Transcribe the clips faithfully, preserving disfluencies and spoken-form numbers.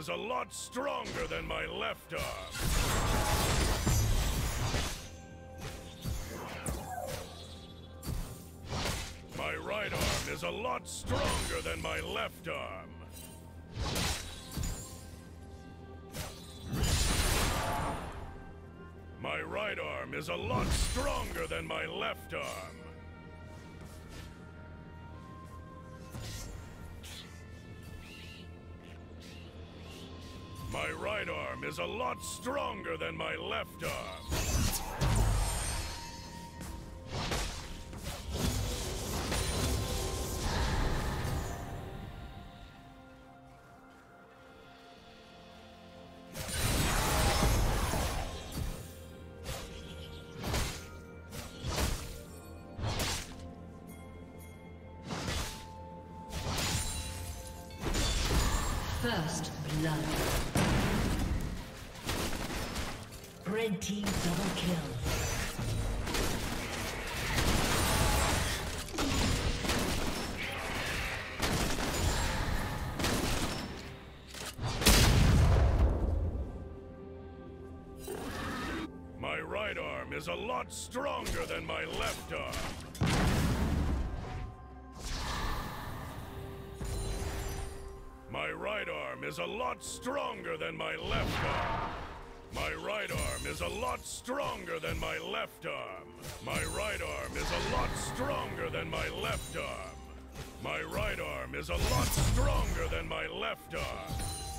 is a lot stronger than my left arm. My right arm is a lot stronger than my left arm. My right arm is a lot stronger than my left arm. My right arm is a lot stronger than my left arm. First blood. Red team double kill. My right arm is a lot stronger than my left arm. My right arm is a lot stronger than my left arm. My right arm is a lot stronger than my left arm. My right arm is a lot stronger than my left arm. My right arm is a lot stronger than my left arm.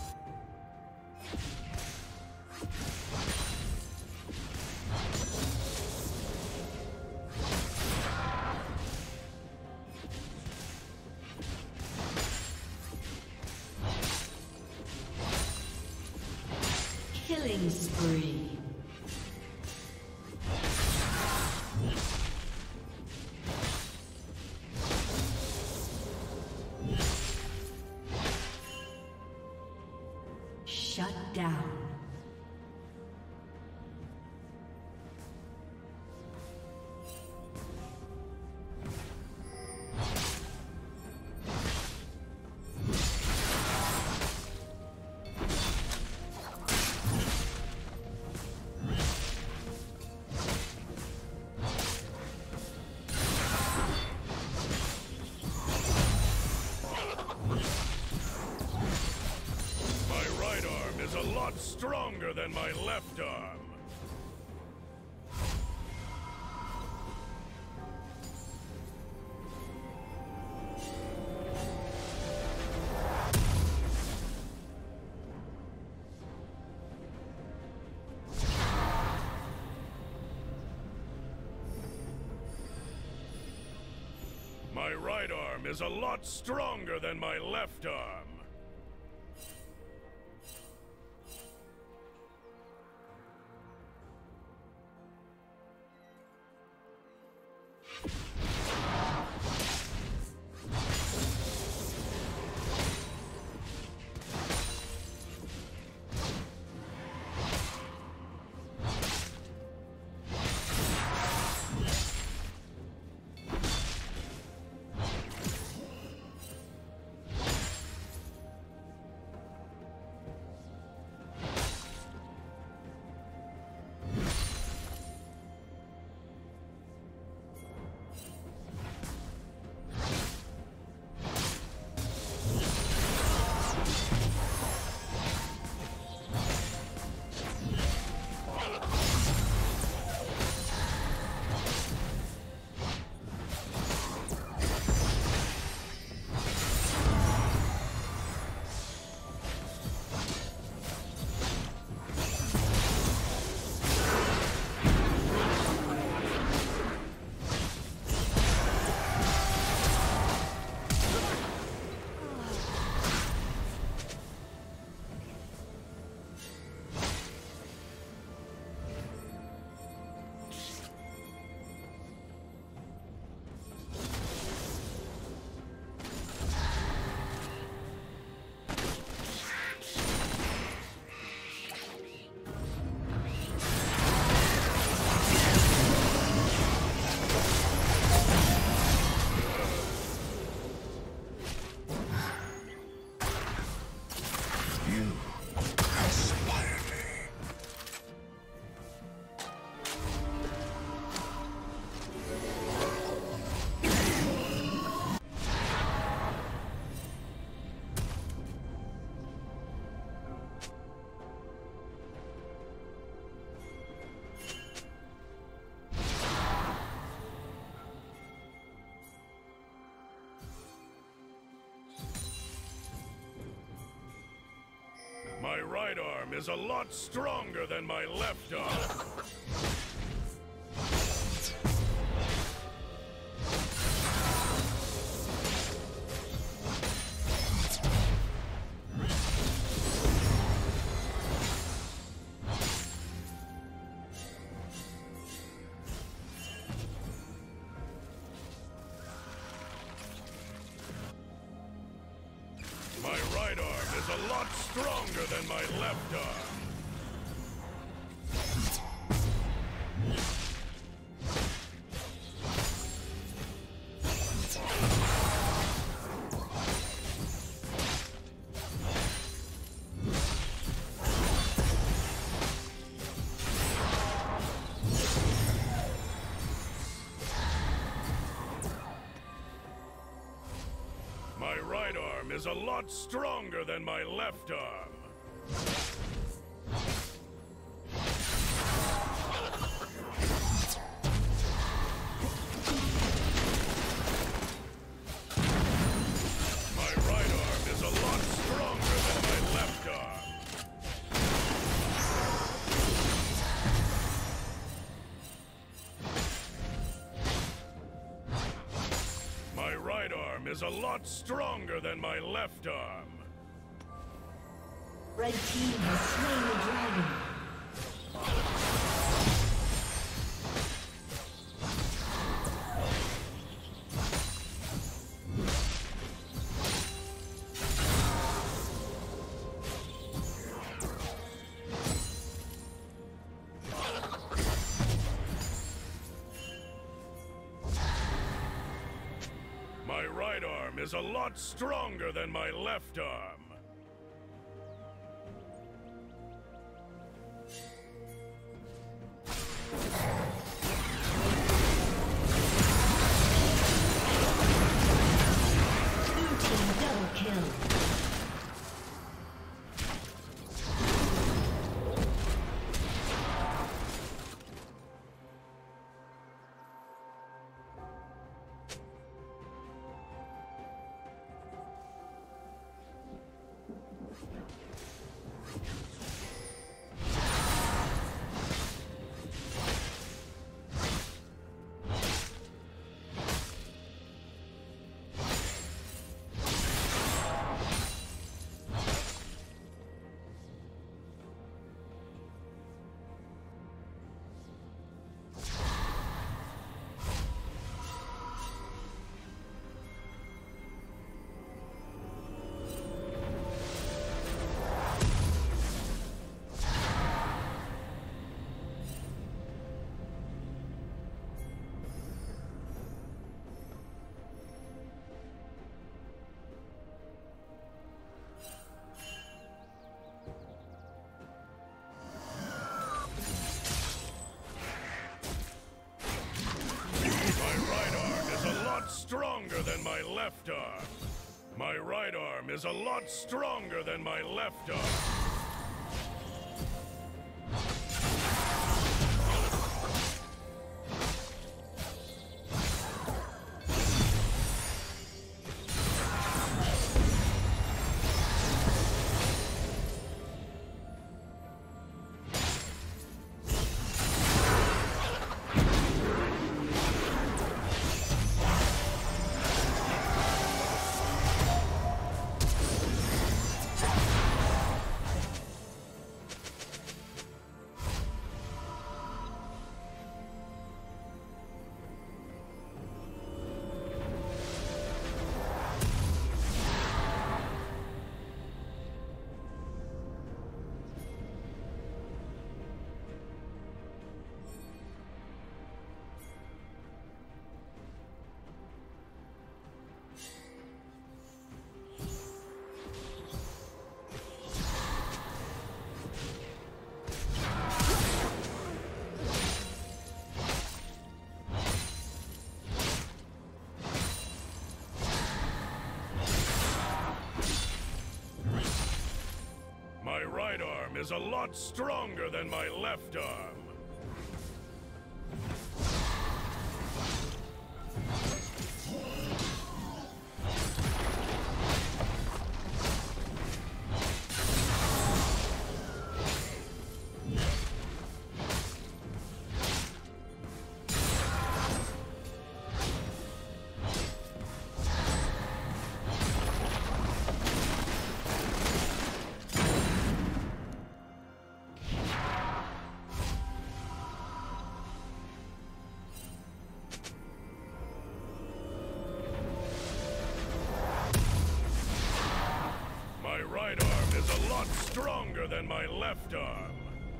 Killing spree. Shut down. Stronger than my left arm. My right arm is a lot stronger than my left arm. My right arm is a lot stronger than my left arm. My right arm is a lot stronger than my left arm. My right arm is a lot stronger than my left arm. My right arm is a lot stronger than my left arm. My right arm is a lot stronger than my left arm. Red team has slain the dragon. My right arm is a lot stronger than my left arm. Blue team double kill. Stronger than my left arm. My right arm is a lot stronger than my left arm. My right arm is a lot stronger than my left arm. lot stronger than my left arm.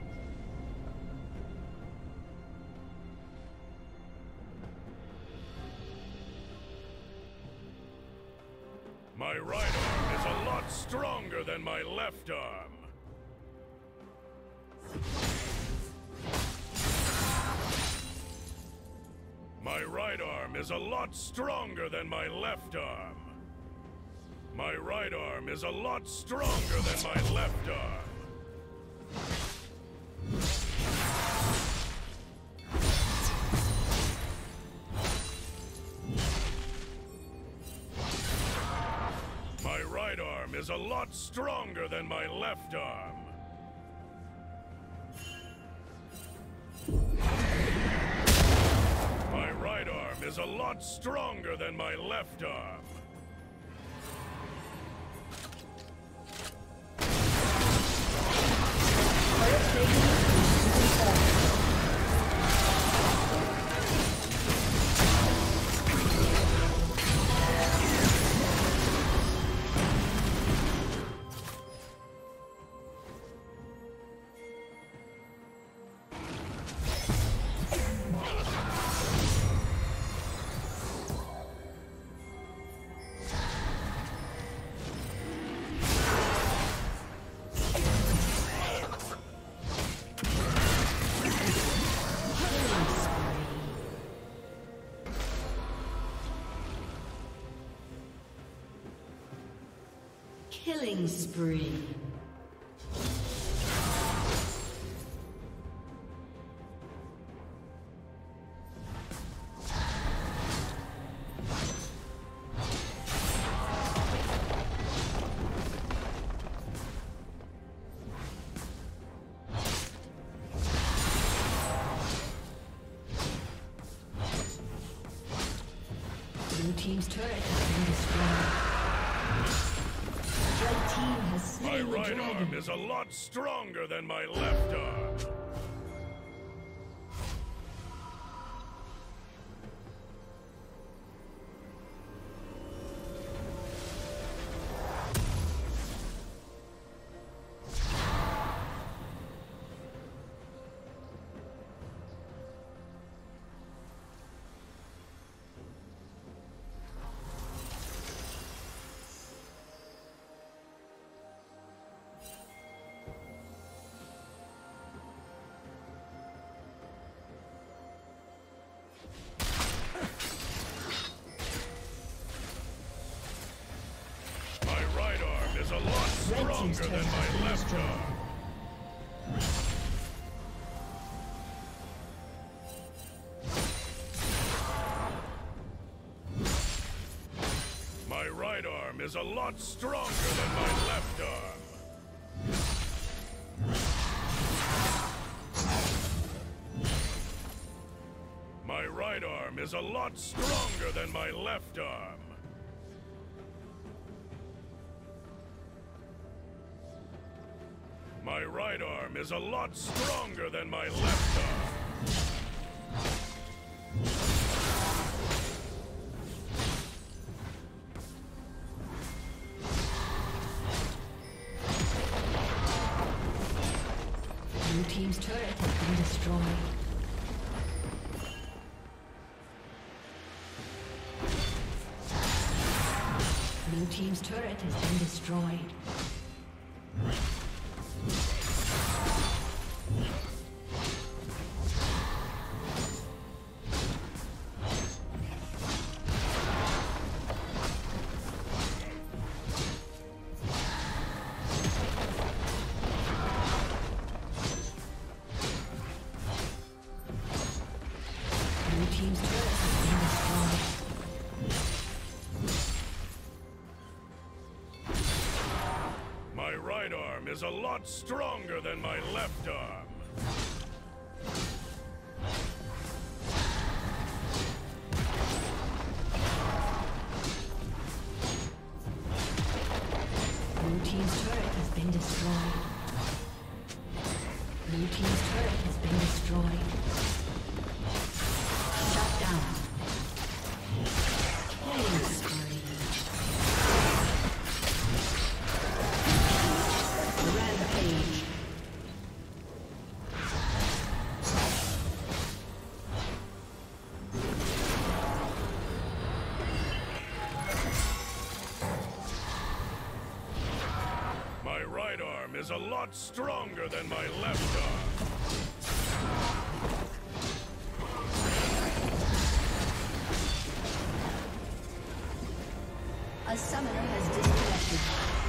My right arm is a lot stronger than my left arm. My right arm is a lot stronger than my left arm. My right arm is a lot stronger than my left arm. My right arm is a lot stronger than my left arm. My right arm is a lot stronger than my left arm. Killing spree. Blue team's turret has been destroyed. My right arm is a lot stronger than my left arm. A lot stronger than my left arm. My right arm is a lot stronger than my left arm. My right arm is a lot stronger than my left arm. My right arm is a lot stronger than my left arm. Blue team's turret has been destroyed. Blue team's turret has been destroyed. My right arm is a lot stronger than my left arm. Blue team's turret has been destroyed. Blue team's turret has been destroyed. Shut down. Killing spree. is a lot stronger than my left arm. A summoner has disconnected.